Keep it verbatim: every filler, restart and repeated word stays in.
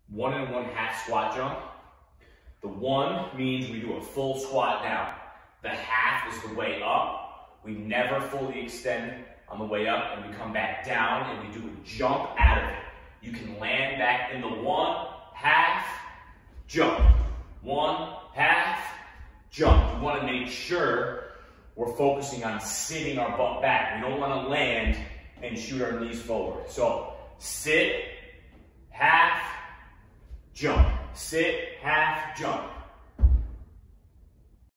one and one half squat jump. The one means we do a full squat down. The half is the way up. We never fully extend on the way up, and we come back down and we do a jump out of it. You can land back in the one, half, jump. One, half, jump. We want to make sure we're focusing on sitting our butt back. We don't want to land and shoot our knees forward. So sit, half, jump. Sit, half, jump.